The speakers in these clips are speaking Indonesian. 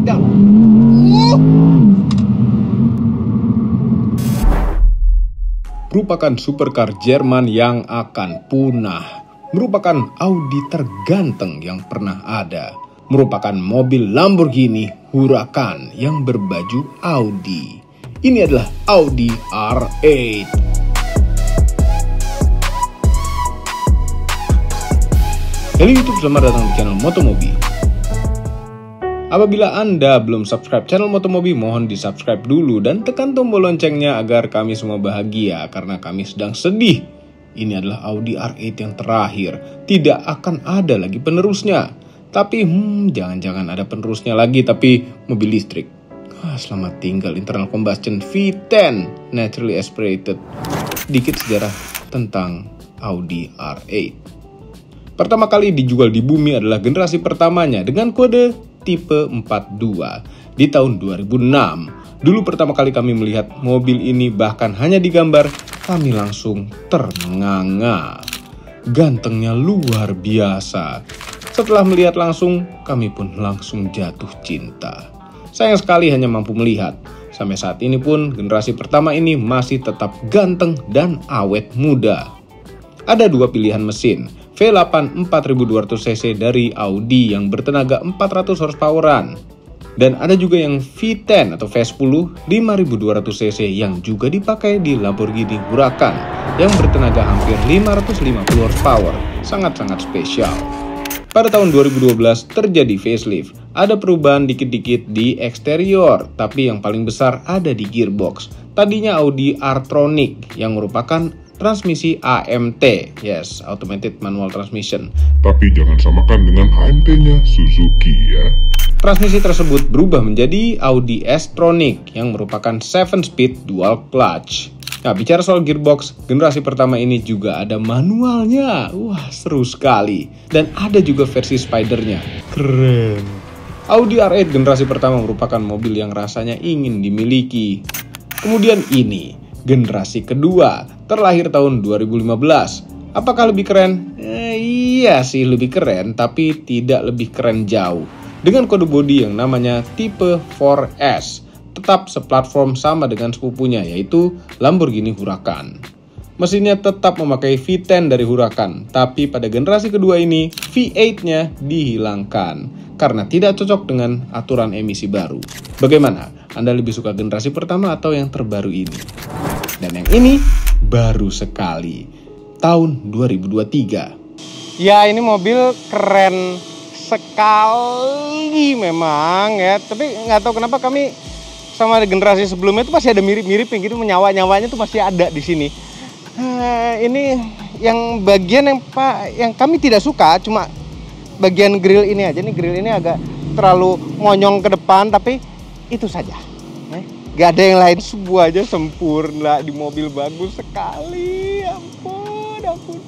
Mantap. Merupakan supercar Jerman yang akan punah. Merupakan Audi terganteng yang pernah ada. Merupakan mobil Lamborghini Huracan yang berbaju Audi. Ini adalah Audi R8. Halo YouTube, selamat datang di channel Motomobi. Apabila Anda belum subscribe channel Motomobi, mohon di subscribe dulu dan tekan tombol loncengnya agar kami semua bahagia karena kami sedang sedih. Ini adalah Audi R8 yang terakhir, tidak akan ada lagi penerusnya. Tapi jangan-jangan ada penerusnya lagi, tapi mobil listrik. Selamat tinggal internal combustion V10 naturally aspirated. Sedikit sejarah tentang Audi R8. Pertama kali dijual di bumi adalah generasi pertamanya dengan kode tipe 42 di tahun 2006. Dulu pertama kali kami melihat mobil ini, bahkan hanya digambar, kami langsung ternganga. Gantengnya luar biasa. Setelah melihat langsung, kami pun langsung jatuh cinta. Sayang sekali hanya mampu melihat. Sampai saat ini pun generasi pertama ini masih tetap ganteng dan awet muda. Ada dua pilihan mesin. V8 4200cc dari Audi yang bertenaga 400 horsepower-an. Dan ada juga yang V10 atau V10 5200cc yang juga dipakai di Lamborghini Huracan yang bertenaga hampir 550 horsepower. Sangat-sangat spesial. Pada tahun 2012 terjadi facelift. Ada perubahan dikit-dikit di eksterior, tapi yang paling besar ada di gearbox. Tadinya Audi R-Tronic yang merupakan transmisi AMT, yes, Automated Manual Transmission. Tapi jangan samakan dengan AMT-nya Suzuki ya. Transmisi tersebut berubah menjadi Audi S-Tronic yang merupakan 7-speed dual clutch. Nah, bicara soal gearbox, generasi pertama ini juga ada manualnya. Wah, seru sekali. Dan ada juga versi spidernya. Keren. Audi R8 generasi pertama merupakan mobil yang rasanya ingin dimiliki. Kemudian ini, generasi kedua, terlahir tahun 2015. Apakah lebih keren? Iya sih, lebih keren, tapi tidak lebih keren jauh. Dengan kode bodi yang namanya tipe 4S, tetap seplatform sama dengan sepupunya, yaitu Lamborghini Huracan. Mesinnya tetap memakai V10 dari Huracan, tapi pada generasi kedua ini V8-nya dihilangkan karena tidak cocok dengan aturan emisi baru. Bagaimana? Anda lebih suka generasi pertama atau yang terbaru ini? Dan yang ini baru sekali, tahun 2023. Ya, ini mobil keren sekali memang ya. Tapi nggak tahu kenapa kami sama generasi sebelumnya itu masih ada mirip-mirip yang gitu, nyawa-nyawanya tuh masih ada di sini. Ini yang bagian yang kami tidak suka cuma bagian grill ini aja. Nih grill ini agak terlalu monyong ke depan, tapi itu saja. Gak ada yang lain, semua aja sempurna di mobil, bagus sekali. Ampun.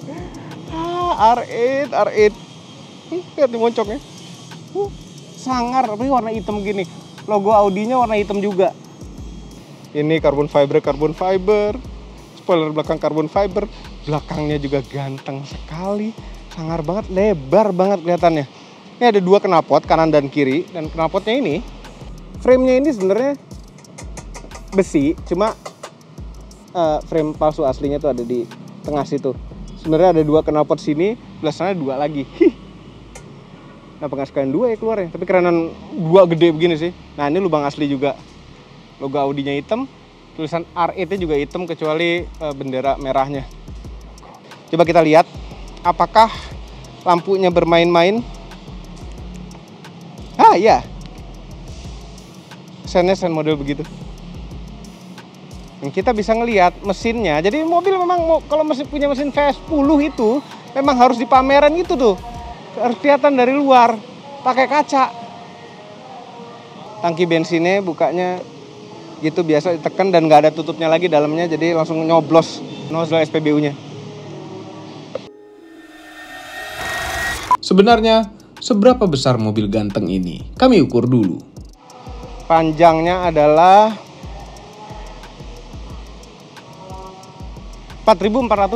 R8. Lihat nih moncongnya. Sangar, tapi warna hitam gini. Logo Audinya warna hitam juga. Ini carbon fiber. Spoiler belakang carbon fiber. Belakangnya juga ganteng sekali. Sangar banget, lebar banget kelihatannya. Ini ada dua knalpot, kanan dan kiri. Dan knalpotnya ini, frame-nya ini sebenarnya besi, cuma frame palsu aslinya tuh ada di tengah situ. Sebenarnya ada dua knalpot sini, belah sana dua lagi. Kenapa nggak sekalian dua ya keluarnya? Tapi kerenan dua gede begini sih. Nah, ini lubang asli juga. Logo Audinya hitam, tulisan R8-nya juga hitam kecuali bendera merahnya. Coba kita lihat apakah lampunya bermain-main. Iya. Sennya sen model begitu. Dan kita bisa ngelihat mesinnya. Jadi mobil memang kalau punya mesin V10 itu memang harus di pameran itu tuh. Harus kelihatan dari luar, pakai kaca. Tangki bensinnya bukanya gitu biasa ditekan dan nggak ada tutupnya lagi dalamnya, jadi langsung nyoblos nozzle SPBU-nya. Sebenarnya, seberapa besar mobil ganteng ini? Kami ukur dulu. Panjangnya adalah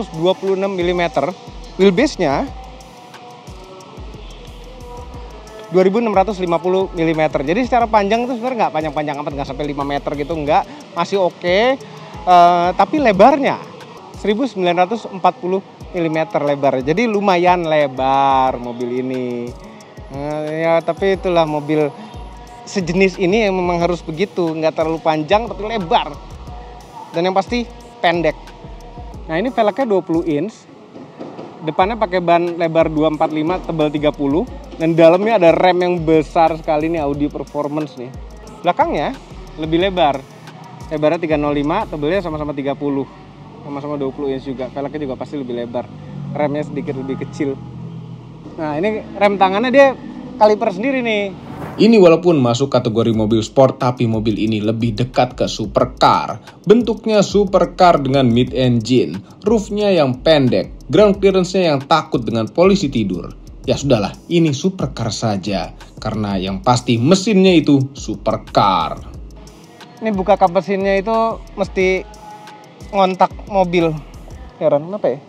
4426 mm. Wheelbase-nya 2650 mm. Jadi secara panjang itu sebenarnya nggak panjang-panjang amat, nggak sampai 5 meter gitu, nggak, masih oke. Tapi lebarnya 1940 mm lebar. Jadi lumayan lebar mobil ini. Ya tapi itulah mobil sejenis ini yang memang harus begitu, nggak terlalu panjang tapi lebar. Dan yang pasti pendek. Nah ini velgnya 20 inch. Depannya pakai ban lebar 245, tebal 30. Dan dalamnya ada rem yang besar sekali nih, Audi Performance nih. Belakangnya lebih lebar. Lebarnya 305, tebalnya sama-sama 30. Sama-sama 20 inch juga. Velgnya juga pasti lebih lebar. Remnya sedikit lebih kecil. Nah ini rem tangannya dia kaliper sendiri nih. Ini walaupun masuk kategori mobil sport, tapi mobil ini lebih dekat ke supercar. Bentuknya supercar dengan mid-engine, roofnya yang pendek, ground clearance-nya yang takut dengan polisi tidur. Ya sudahlah, ini supercar saja, karena yang pasti mesinnya itu supercar. Ini buka kap mesinnya itu mesti ngontak mobil. Heran, kenapa ya?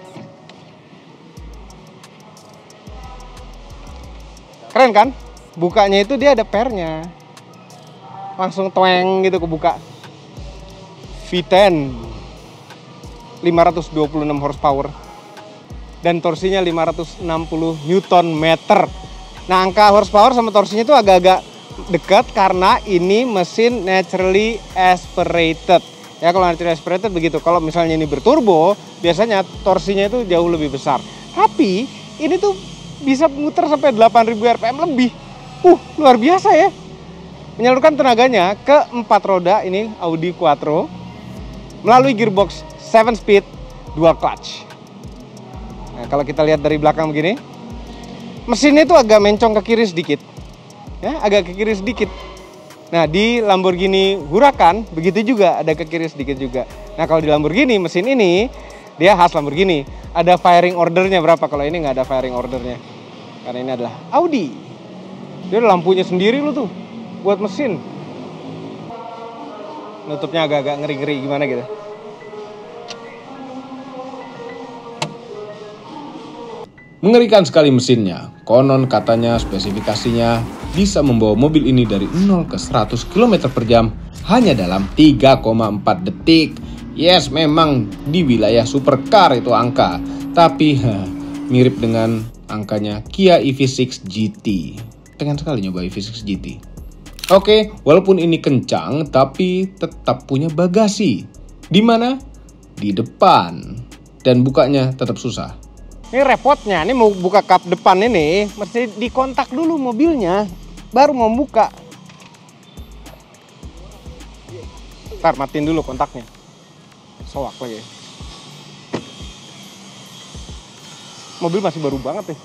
Keren kan? Bukanya itu dia ada pernya. Langsung tweng gitu kebuka. V10 526 horsepower dan torsinya 560 Nm. Nah, angka horsepower sama torsinya itu agak-agak dekat karena ini mesin naturally aspirated. Ya, kalau naturally aspirated begitu. Kalau misalnya ini berturbo, biasanya torsinya itu jauh lebih besar. Tapi ini tuh bisa muter sampai 8000 rpm lebih. Luar biasa ya. Menyalurkan tenaganya ke 4 roda ini Audi Quattro melalui gearbox 7 speed dual clutch. Nah, kalau kita lihat dari belakang begini, mesinnya itu agak mencong ke kiri sedikit. Ya, agak ke kiri sedikit. Nah, di Lamborghini Huracan begitu juga, ada ke kiri sedikit juga. Nah, kalau di Lamborghini mesin ini dia khas Lamborghini. Ada firing ordernya berapa, kalau ini nggak ada firing ordernya. Karena ini adalah Audi. Dia ada lampunya sendiri lu tuh buat mesin. Nutupnya agak-agak ngeri-ngeri gimana gitu. Mengerikan sekali mesinnya. Konon katanya spesifikasinya bisa membawa mobil ini dari 0 ke 100 km per jam hanya dalam 3,4 detik. Yes, memang di wilayah supercar itu angka. Tapi mirip dengan angkanya Kia EV6 GT. Pengen sekali nyoba EV6 GT. Oke, walaupun ini kencang, tapi tetap punya bagasi. Di mana? Di depan. Dan bukanya tetap susah. Ini repotnya, ini mau buka kap depan ini, mesti dikontak dulu mobilnya, baru mau buka. Ntar matiin dulu kontaknya. Soak lagi. Mobil masih baru banget nih.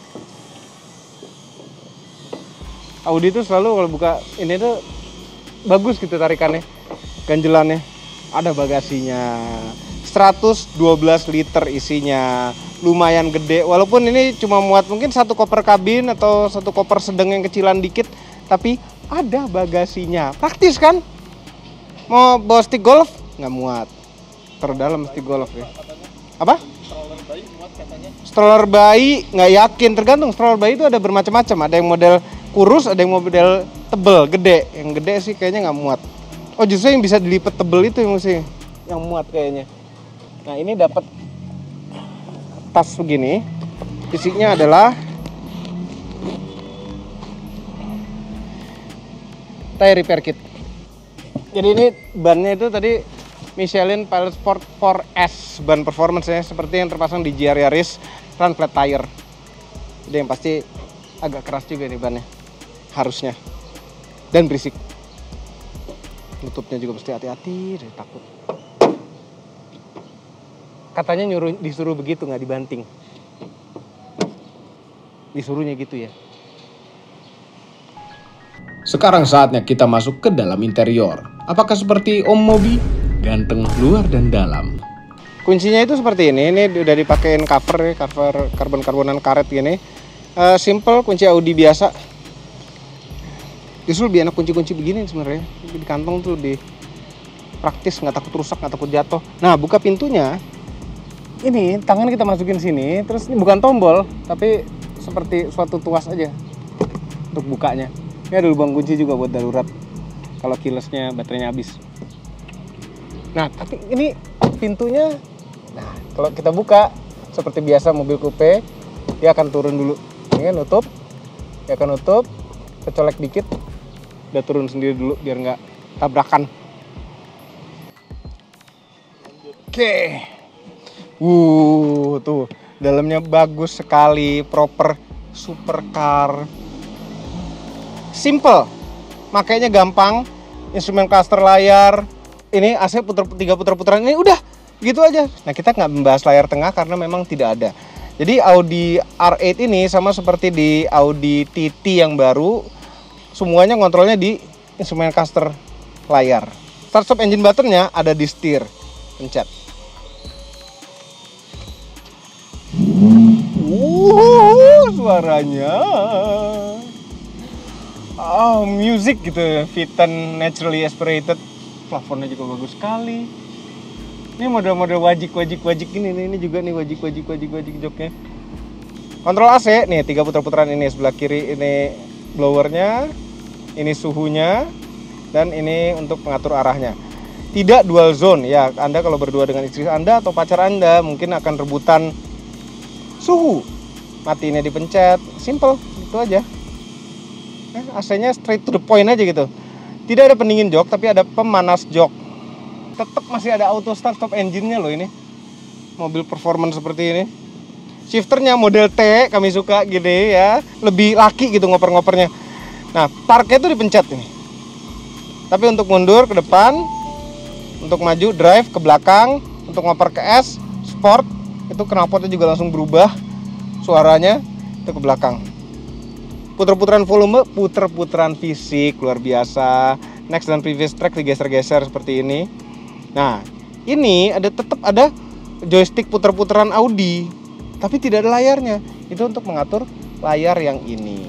Audi itu selalu kalau buka ini tuh bagus gitu tarikannya, ganjelannya. Ada bagasinya, 112 liter isinya, lumayan gede. Walaupun ini cuma muat mungkin satu koper kabin atau satu koper sedang yang kecilan dikit, tapi ada bagasinya. Praktis kan? Mau bawa stick golf nggak muat, terdalam stick golf ya. Apa? Stroller bayi nggak yakin, tergantung. Stroller bayi itu ada bermacam-macam, ada yang model kurus, ada yang model tebel, gede. Yang gede sih kayaknya nggak muat. Oh, justru yang bisa dilipat tebel itu yang mesti yang muat kayaknya. Nah, ini dapat tas begini. Isinya adalah tire repair kit. Jadi ini bannya itu tadi Michelin Pilot Sport 4S, ban performance ya, seperti yang terpasang di GR Yaris Run Flat Tire. Jadi yang pasti agak keras juga nih bannya, harusnya, dan berisik. Tutupnya juga mesti hati-hati, takut. Katanya disuruh begitu, nggak dibanting. Disuruhnya gitu ya. Sekarang saatnya kita masuk ke dalam interior. Apakah seperti Om Mobi? Ganteng luar dan dalam. Kuncinya itu seperti ini udah dipakein cover karbon-karbonan karet gini. Simple, kunci Audi biasa. Justru lebih enak kunci-kunci begini sebenarnya. Di kantong tuh lebih praktis, nggak takut rusak, nggak takut jatuh. Nah, buka pintunya. Ini tangan kita masukin sini, terus ini bukan tombol, tapi seperti suatu tuas aja. untuk bukanya. Ini ada lubang kunci juga buat darurat kalau keylessnya baterainya habis. Nah, tapi ini pintunya, nah kalau kita buka seperti biasa mobil coupe, dia akan turun dulu. Ini kan nutup, dia akan nutup, kecolek dikit, dia turun sendiri dulu biar nggak tabrakan. Oke, tuh dalamnya bagus sekali, proper supercar, simple, makanya gampang, instrumen cluster layar, ini AC tiga putar-putaran, ini udah gitu aja. Nah kita nggak membahas layar tengah karena memang tidak ada. Jadi Audi R8 ini sama seperti di Audi TT yang baru, semuanya kontrolnya di instrumen cluster layar. Start stop engine buttonnya ada di setir, pencet. Suaranya music gitu, Vitan naturally aspirated, plafonnya juga bagus sekali. Ini model-model wajik ini juga nih wajik joknya. Kontrol AC nih 3 putar-putaran ini, sebelah kiri ini blowernya, ini suhunya, dan ini untuk pengatur arahnya. Tidak dual zone ya, Anda kalau berdua dengan istri Anda atau pacar Anda mungkin akan rebutan suhu. Matiinnya dipencet, simple, itu aja. AC-nya straight to the point aja gitu. Tidak ada pendingin jok, tapi ada pemanas jok. Tetap masih ada auto start stop engine-nya loh ini. Mobil performance seperti ini. Shifternya model T, kami suka gede ya. Lebih laki gitu ngoper-ngopernya. Nah, parknya tuh dipencet ini. Tapi untuk mundur ke depan, untuk maju drive ke belakang, untuk ngoper ke S, sport, itu knalpotnya juga langsung berubah. Suaranya itu ke belakang. Puter-puteran volume, puter-puteran fisik luar biasa. Next dan previous track digeser-geser seperti ini. Nah, ini tetap ada joystick puter-puteran Audi, tapi tidak ada layarnya. Itu untuk mengatur layar yang ini.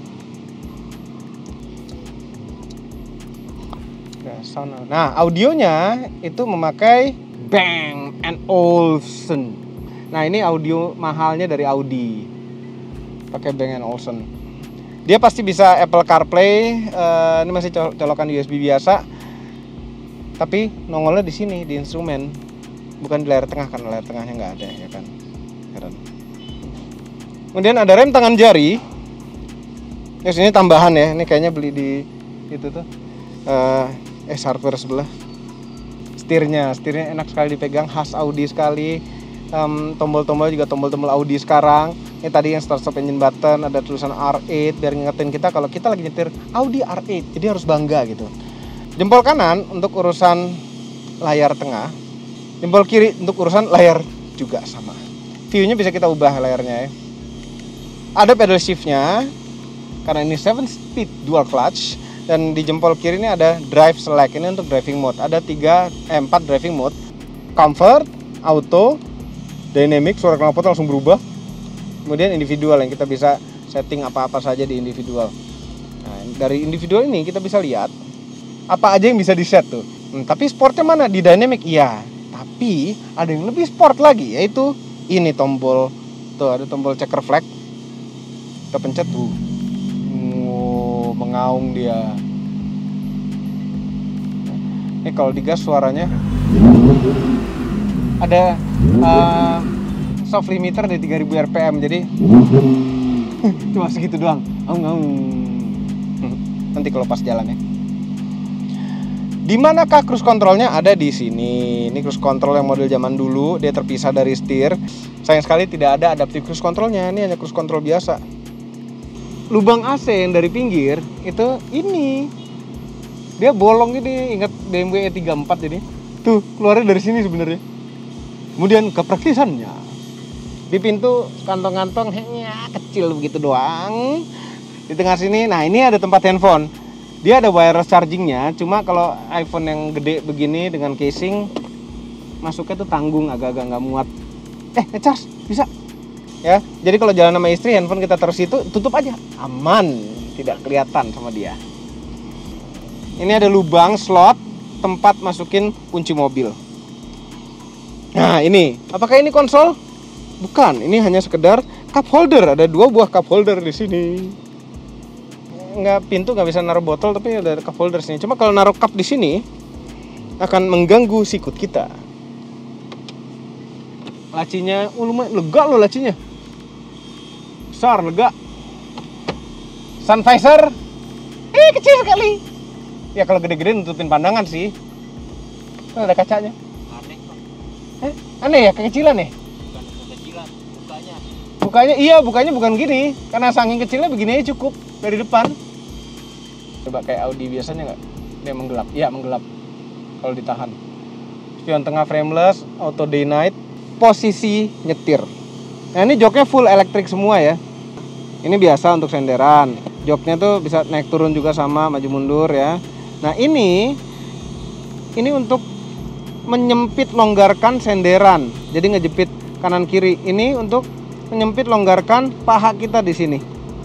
Nah, audionya itu memakai Bang & Olufsen. Nah, ini audio mahalnya dari Audi. Pakai Bang & Olufsen. Dia pasti bisa Apple CarPlay, ini masih colokan USB biasa. Tapi nongolnya di sini, di instrumen. Bukan di layar tengah, karena layar tengahnya nggak ada, ya kan. Heran. Kemudian ada rem tangan jari. Terus ini tambahan ya, ini kayaknya beli di itu tuh. Hardware sebelah. Setirnya enak sekali dipegang, khas Audi sekali. Tombol-tombol juga tombol-tombol Audi sekarang. Ini tadi yang start stop engine button, ada tulisan R8 biar ngingetin kita kalau kita lagi nyetir Audi R8. Jadi harus bangga gitu. Jempol kanan untuk urusan layar tengah, jempol kiri untuk urusan layar juga sama. View-nya bisa kita ubah layarnya ya. Ada pedal shift-nya karena ini 7-speed dual clutch, dan di jempol kiri ini ada drive select, ini untuk driving mode. Ada 4 driving mode. Comfort, auto, dynamic, suara knalpot langsung berubah. Kemudian individual yang kita bisa setting apa-apa saja di individual. Nah, dari individual ini kita bisa lihat apa aja yang bisa di set tuh. Tapi sportnya mana? Di dynamic iya. Tapi ada yang lebih sport lagi, yaitu ini tombol. Tuh ada tombol checker flag. Kita pencet tuh. Mengaung dia. Ini kalau digas suaranya ada soft limiter di 3000 rpm, jadi cuma segitu doang. Nanti kalau pas jalan ya. Di manakah cruise controlnya? Ada di sini. Ini cruise control yang model zaman dulu, dia terpisah dari setir. Sayang sekali tidak ada adaptive cruise controlnya. Ini hanya cruise control biasa. Lubang AC yang dari pinggir itu ini. Dia bolong gini, ingat BMW E34 jadi. Tuh, keluarnya dari sini sebenarnya. Kemudian kepraktisannya. Di pintu kantong-kantong kecil begitu doang. Di tengah sini, nah ini ada tempat handphone. Dia ada wireless chargingnya, cuma kalau iPhone yang gede begini dengan casing masuknya tuh tanggung, agak-agak nggak muat. Ngecas bisa ya. Jadi kalau jalan sama istri, handphone kita taruh situ, tutup aja, aman, tidak kelihatan sama dia. Ini ada lubang slot tempat masukin kunci mobil. Nah ini, apakah ini konsol? Bukan, ini hanya sekedar cup holder. Ada 2 buah cup holder di sini. pintu nggak bisa naruh botol, tapi ada cup holder sini. Cuma kalau naruh cup di sini akan mengganggu sikut kita. Lacinya, lumayan lega loh lacinya. Besar, lega. Sun visor, kecil sekali. Ya kalau gede-gede nutupin pandangan sih. Ada kacanya. Aneh kok. Aneh ya, kekecilan ya? Bukan kekecilan, bukanya. Bukanya bukan gini. Karena saking kecilnya begini aja cukup dari depan. Coba kayak Audi biasanya nggak? Dia menggelap. Iya, menggelap. Kalau ditahan. Spion tengah frameless, auto day night, posisi nyetir. Nah, ini joknya full elektrik semua ya. Ini biasa untuk senderan. Joknya tuh bisa naik turun juga sama, maju mundur ya. Nah, ini untuk menyempit longgarkan senderan. Jadi ngejepit kanan kiri. Ini untuk menyempit longgarkan paha kita di sini.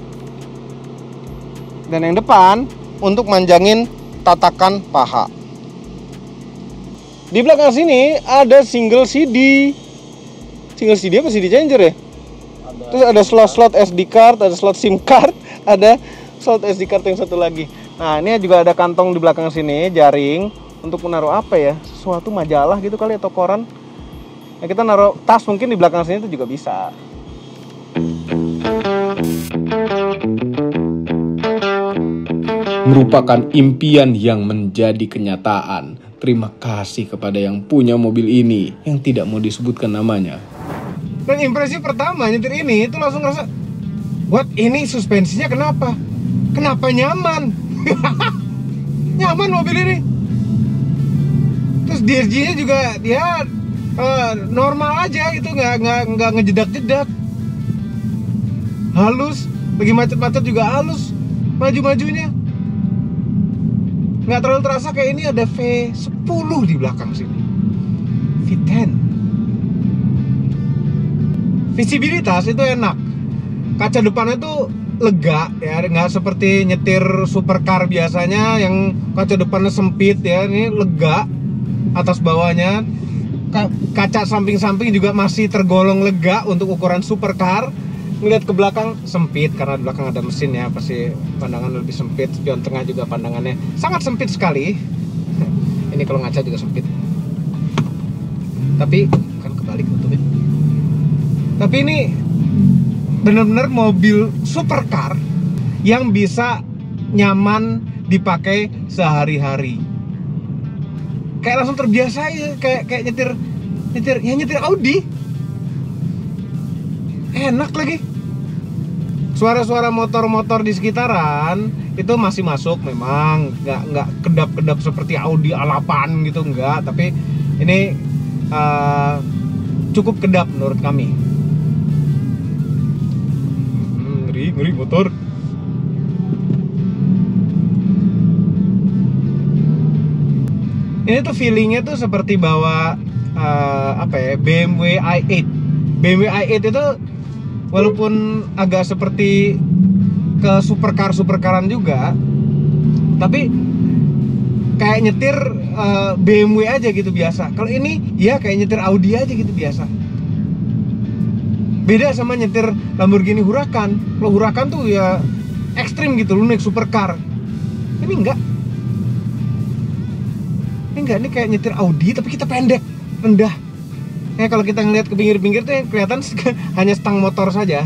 Dan yang depan untuk manjangin tatakan paha. Di belakang sini ada single CD. Single CD apa CD changer ya? Terus ada slot SD card, ada slot SIM card, ada slot SD card yang satu lagi. Nah, ini juga ada kantong di belakang sini, jaring untuk menaruh apa ya? Sesuatu majalah gitu kali atau koran. Nah, kita naruh tas mungkin di belakang sini itu juga bisa. Merupakan impian yang menjadi kenyataan. Terima kasih kepada yang punya mobil ini yang tidak mau disebutkan namanya. Dan impresi pertama nyetir ini itu langsung ngerasa, what, ini suspensinya kenapa? Kenapa nyaman? Nyaman mobil ini. Terus DRG-nya juga dia normal aja gitu, nggak ngejedak-jedak. Halus, lagi macet-macet juga halus maju-majunya. Nggak terlalu terasa kayak ini ada V10 di belakang sini. V10. Visibilitas itu enak. Kaca depannya tuh lega ya, nggak seperti nyetir supercar biasanya yang kaca depannya sempit ya. Ini lega atas bawahnya. Kaca samping-samping juga masih tergolong lega untuk ukuran supercar. Ngeliat ke belakang sempit karena di belakang ada mesin ya, pasti pandangan lebih sempit. Spion tengah juga pandangannya sangat sempit sekali. Ini kalau ngaca juga sempit. Tapi kan kebalik nutupin. Tapi ini bener-bener mobil supercar yang bisa nyaman dipakai sehari-hari. Kayak langsung terbiasa ya, kayak nyetir Audi. Enak lagi. Suara-suara motor-motor di sekitaran itu masih masuk memang, nggak kedap-kedap seperti Audi A8 gitu, enggak. Tapi ini cukup kedap menurut kami. Ngeri motor. Ini tuh feelingnya tuh seperti bawa BMW i8. BMW i8 itu walaupun agak seperti ke supercaran juga, tapi kayak nyetir BMW aja gitu biasa. Kalau ini ya kayak nyetir Audi aja gitu biasa. Beda sama nyetir Lamborghini Huracan. Kalau Huracan tuh ya ekstrim gitu, lu naik supercar. Ini enggak. Ini kayak nyetir Audi tapi kita pendek, rendah. Kalau kita ngeliat ke pinggir-pinggir tuh kelihatan hanya stang motor saja.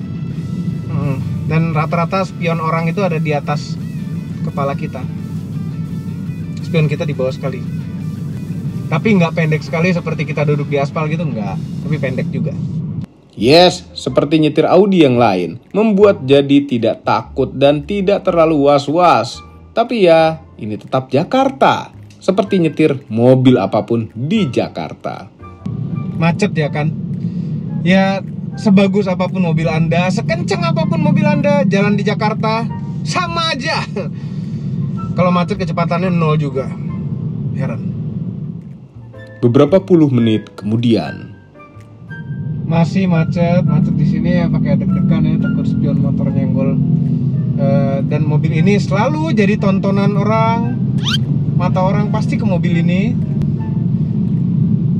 Dan rata-rata spion orang itu ada di atas kepala kita. Spion kita di bawah sekali. Tapi nggak pendek sekali seperti kita duduk di aspal gitu, nggak. Tapi pendek juga. Yes, seperti nyetir Audi yang lain, membuat jadi tidak takut dan tidak terlalu was-was. Tapi ya, ini tetap Jakarta. Seperti nyetir mobil apapun di Jakarta. Macet ya kan? Ya sebagus apapun mobil Anda, sekencang apapun mobil Anda, jalan di Jakarta sama aja. Kalau macet kecepatannya 0 juga. Heran. Beberapa puluh menit kemudian. Masih macet di sini ya, pakai deg-degan ya, takut spion motor nyenggol. Dan mobil ini selalu jadi tontonan orang. Mata orang pasti ke mobil ini.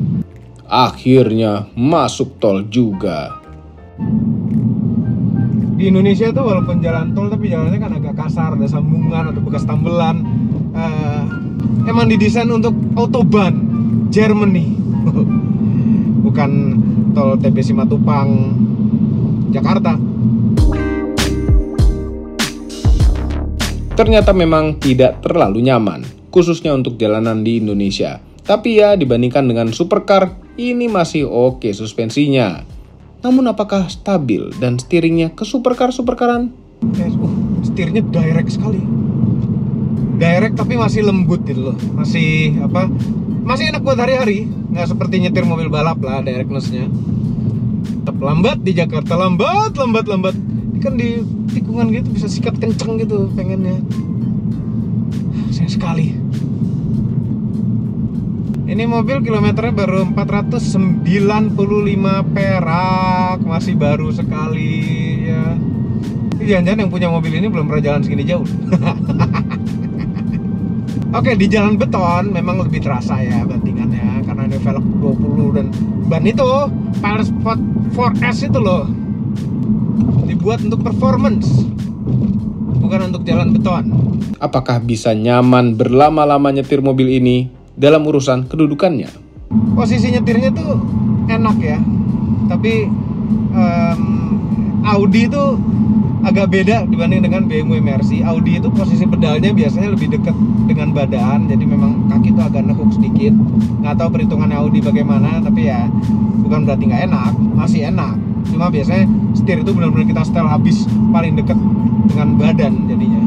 Akhirnya masuk tol juga. Di Indonesia tuh walaupun jalan tol tapi jalannya kan agak kasar, ada sambungan, ada bekas tambelan. Emang didesain untuk autobahn Germany, bukan tol TB Simatupang Jakarta. Ternyata memang tidak terlalu nyaman, khususnya untuk jalanan di Indonesia. Tapi ya dibandingkan dengan supercar, ini masih oke suspensinya. Namun apakah stabil dan steeringnya ke supercar-supercaran? Setirnya direct sekali. Direct tapi masih lembut gitu loh. Masih enak buat hari-hari. Nggak seperti nyetir mobil balap lah directness-nya. Tetap lambat di Jakarta, lambat. Ini kan di tikungan gitu bisa sikat kenceng gitu pengennya. Sayang sekali. Ini mobil kilometernya baru 495 perak, masih baru sekali ya. Jangan-jangan yang punya mobil ini belum pernah jalan segini jauh. Oke, di jalan beton memang lebih terasa ya bantingannya karena ini velg 20 dan ban itu Power Sport 4S itu loh dibuat untuk performance, bukan untuk jalan beton. Apakah bisa nyaman berlama-lama nyetir mobil ini dalam urusan kedudukannya? Posisi nyetirnya tuh enak ya, tapi Audi itu agak beda dibanding dengan BMW Mercy. Audi itu posisi pedalnya biasanya lebih dekat dengan badan, jadi memang kaki tuh agak nekuk sedikit. Nggak tahu perhitungan Audi bagaimana, tapi ya bukan berarti nggak enak, masih enak. Cuma biasanya setir itu benar-benar kita setel habis paling dekat dengan badan jadinya.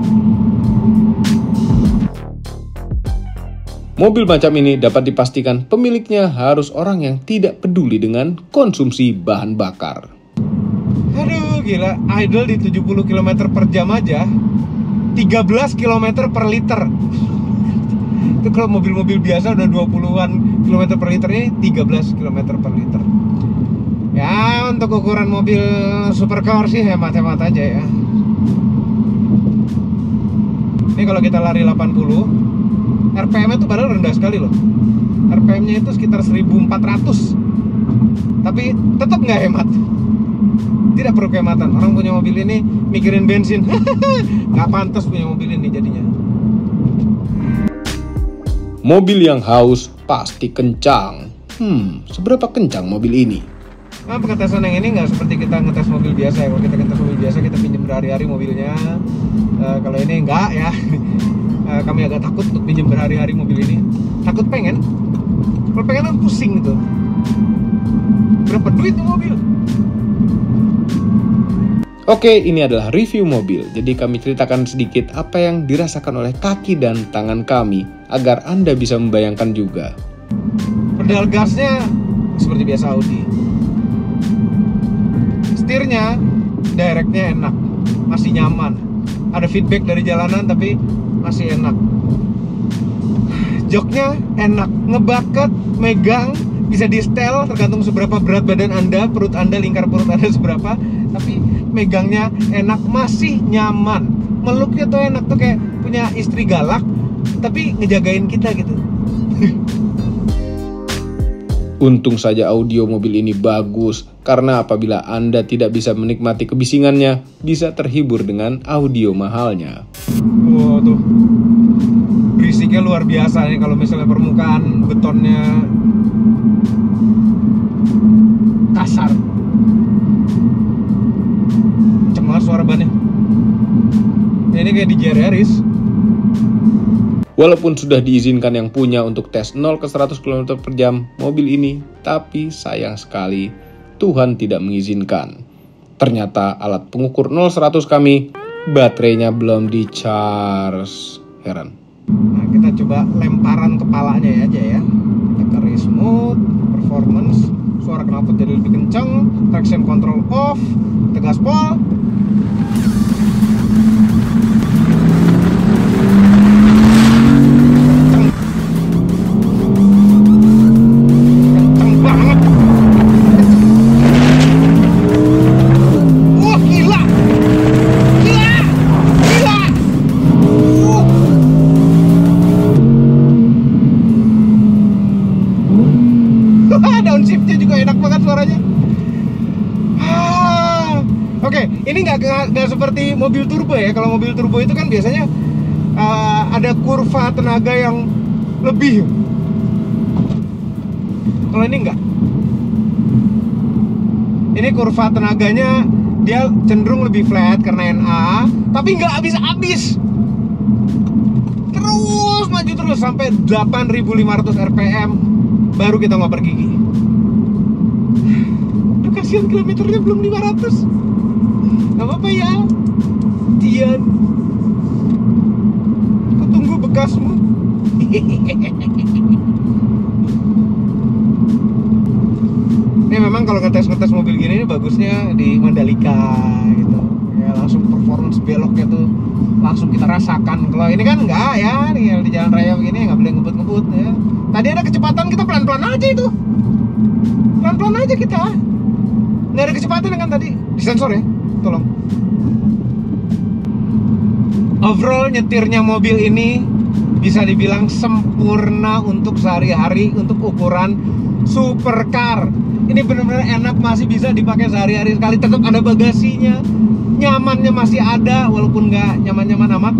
Mobil macam ini dapat dipastikan pemiliknya harus orang yang tidak peduli dengan konsumsi bahan bakar. Aduh gila, idle di 70 km per jam aja 13 km per liter. Itu kalau mobil-mobil biasa udah 20-an km per liter, ini 13 km per liter. Ya untuk ukuran mobil supercar sih hemat-hemat aja ya. Ini kalau kita lari 80, RPM-nya tuh padahal rendah sekali loh. RPM-nya itu sekitar 1400. Tapi tetap nggak hemat. Tidak perlu kehematan. Orang punya mobil ini mikirin bensin. Nggak pantas punya mobil ini jadinya. Mobil yang haus pasti kencang. Seberapa kencang mobil ini? Nah, pengetesan yang ini nggak seperti kita ngetes mobil biasa ya. Kalau kita ngetes mobil biasa kita pinjam berhari-hari mobilnya. Kalau ini enggak ya. Kami agak takut untuk pinjam berhari-hari mobil ini. Takut pengen. Kalau pengen kan pusing gitu. Berapa duit tuh mobil? Oke, ini adalah review mobil. Jadi kami ceritakan sedikit apa yang dirasakan oleh kaki dan tangan kami agar Anda bisa membayangkan juga. Pedal gasnya seperti biasa Audi. Setirnya directnya enak, masih nyaman. Ada feedback dari jalanan tapi masih enak. Joknya enak, ngebaket, megang, bisa di setel tergantung seberapa berat badan Anda, perut Anda, lingkar perut Anda seberapa. Tapi megangnya enak, masih nyaman. Meluknya tuh enak, tuh kayak punya istri galak tapi ngejagain kita gitu. Untung saja audio mobil ini bagus, karena apabila Anda tidak bisa menikmati kebisingannya, bisa terhibur dengan audio mahalnya. Wow tuh, berisiknya luar biasa nih kalau misalnya permukaan betonnya kasar. Cemar suara bannya. Ini kayak di JR Yaris. Walaupun sudah diizinkan yang punya untuk tes 0 ke 100 km per jam mobil ini, tapi sayang sekali Tuhan tidak mengizinkan. Ternyata alat pengukur 0-100 kami, baterainya belum di-charge. Heran. Nah, kita coba lemparan kepalanya aja ya. Kita ke smooth, performance, suara knalpot jadi lebih kencang, traction control off, tegas pol. Downshiftnya juga enak banget suaranya. Oke, ini Ini nggak seperti mobil turbo ya. Kalau mobil turbo itu kan biasanya ada kurva tenaga yang lebih. Kalau ini enggak. Ini kurva tenaganya dia cenderung lebih flat karena NA, tapi nggak habis-habis. Terus maju terus sampai 8.500 RPM baru kita ngoper gigi. Aduh, kasihan kilometernya belum 500. Gak apa-apa ya, Tian. Aku tunggu bekasmu. Ini memang kalau ngetes mobil gini ini bagusnya di Mandalika gitu. Ya langsung performance beloknya tuh langsung kita rasakan. Kalau ini kan enggak ya, nih di jalan raya begini nggak boleh ngebut-ngebut ya. Tadi ada kecepatan kita pelan-pelan aja itu. Pelan-pelan aja kita. Nggak ada kecepatan kan tadi. Disensor ya, tolong. Overall nyetirnya mobil ini bisa dibilang sempurna untuk sehari-hari, untuk ukuran supercar. Ini benar-benar enak, masih bisa dipakai sehari-hari sekali. Tetap ada bagasinya, nyamannya masih ada, walaupun nggak nyaman-nyaman amat.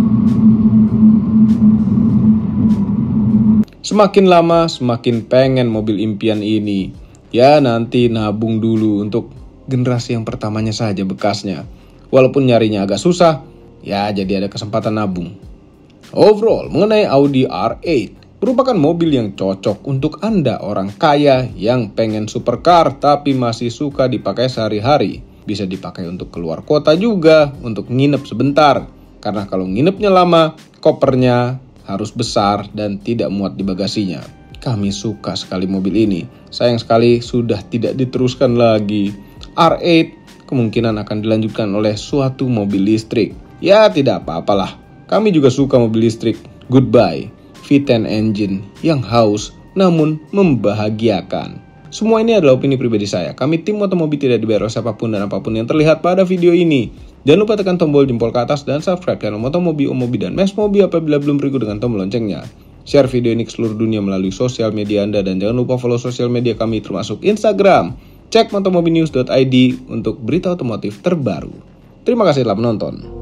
Semakin lama semakin pengen mobil impian ini. Ya nanti nabung dulu untuk generasi yang pertamanya saja bekasnya. Walaupun nyarinya agak susah, ya jadi ada kesempatan nabung. Overall, mengenai Audi R8, merupakan mobil yang cocok untuk Anda orang kaya yang pengen supercar tapi masih suka dipakai sehari-hari. Bisa dipakai untuk keluar kota juga, untuk nginep sebentar. Karena kalau nginepnya lama, kopernya harus besar dan tidak muat di bagasinya. Kami suka sekali mobil ini. Sayang sekali sudah tidak diteruskan lagi. R8 kemungkinan akan dilanjutkan oleh suatu mobil listrik. Ya tidak apa-apalah. Kami juga suka mobil listrik. Goodbye V10 engine yang haus namun membahagiakan. Semua ini adalah opini pribadi saya. Kami tim Motomobi tidak dibayar oleh siapapun dan apapun yang terlihat pada video ini. Jangan lupa tekan tombol jempol ke atas dan subscribe channel Motomobi, Omobi, dan Mesmobi apabila belum berikut dengan tombol loncengnya. Share video ini ke seluruh dunia melalui sosial media Anda dan jangan lupa follow sosial media kami termasuk Instagram. Cek motomobinews.id untuk berita otomotif terbaru. Terima kasih telah menonton.